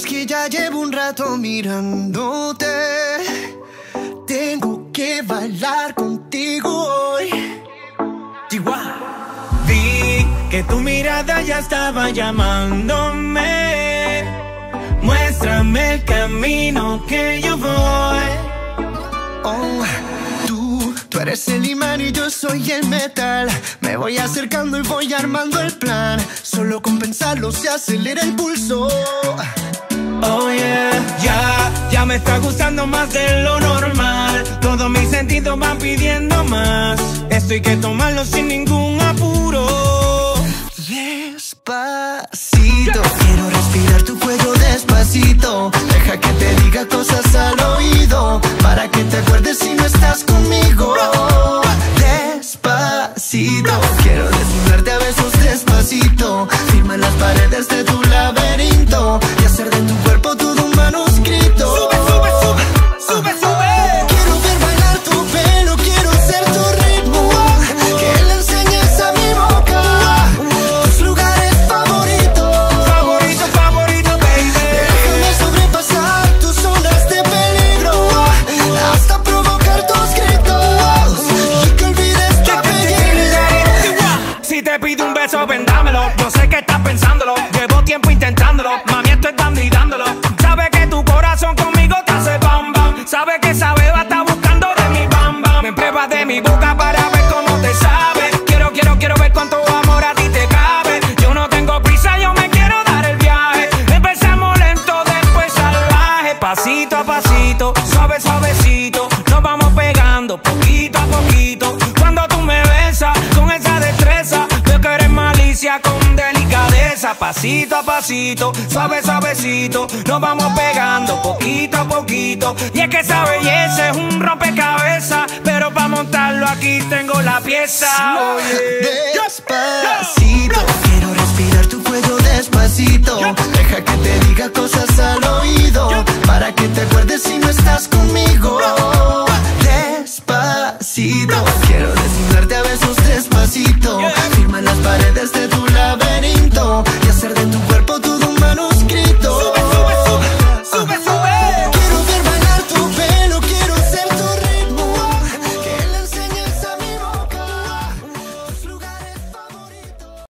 que ya llevo un rato mirándote. Tengo que bailar contigo hoy. Vi que tu mirada ya estaba llamándome. Muéstrame el camino que yo voy. Oh, tú eres el imán y yo soy el metal. Me voy acercando y voy armando el plan. Solo con pensarlo se acelera el pulso. Oh yeah, ya me está gustando más de lo normal. Todos mis sentidos van pidiendo más. Esto hay que tomarlo sin ningún apuro. Despacito, quiero respirar tu cuello despacito. Deja que te diga cosas al oído, para que te acuerdes si no estás conmigo. Despacito, quiero desnudarte a besos despacito. Firma las paredes de tu laberinto y hacer de tu cuerpo todo un manuscrito. Sube, sube, sube, sube, sube. Quiero ver bailar tu pelo, quiero ser tu ritmo. Que le enseñes a mi boca tus lugares favoritos. Favorito, favorito, baby. Déjame sobrepasar tus zonas de peligro, hasta provocar tus gritos y que olvides tu apellido. Si te pido un beso, vendámelo. Yo sé que estás pensándolo. Llevo tiempo intentándolo. Mami, esto es dando y dándolo. Sabe que tu corazón conmigo te hace bam bam. Sabe que esa beba está buscando de mi bam bam. Me pruebas de mi boca para ver cómo te sabe. Quiero ver cuánto amor a ti te cabe. Yo no tengo prisa, yo me quiero dar el viaje. Empezamos lento, después salvaje. Pasito a pasito, suave, suavecito. Nos vamos pegando poquito a poquito. Cuando tú me besas con esa destreza, veo que eres malicia con delicadeza. Pasito a pasito, suave, suavecito. Nos vamos pegando poquito a poquito. Y es que esa belleza es un rompecabezas, pero para montarlo aquí tengo la pieza. Despacito, quiero respirar tu cuello despacito. Deja que te diga cosas al oído, para que te acuerdes